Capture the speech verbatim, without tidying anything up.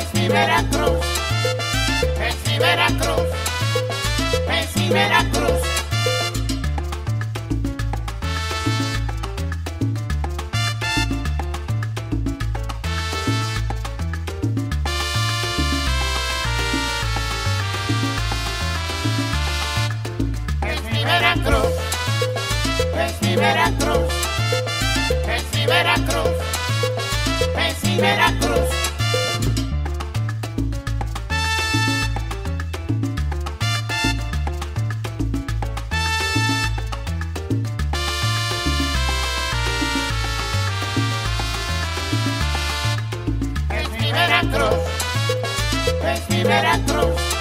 es mi Veracruz, es mi Veracruz, es mi Veracruz. Es mi Veracruz, es mi Veracruz, es mi Veracruz, es mi Veracruz. Es mi Veracruz, es mi Veracruz.